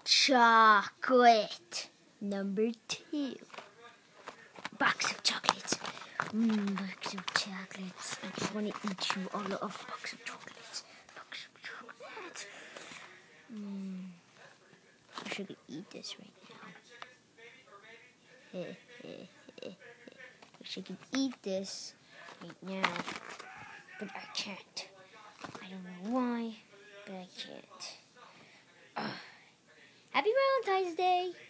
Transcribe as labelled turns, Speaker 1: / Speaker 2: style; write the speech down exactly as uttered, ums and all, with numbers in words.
Speaker 1: chocolate. Number two. Box of chocolates. Mmm, box of chocolates. I just want to eat you all of box of chocolates. Box of chocolates. Mmm. I should eat this right now. I wish I could eat this right now, but I can't. I don't know why, but I can't. Ugh. Happy Valentine's Day!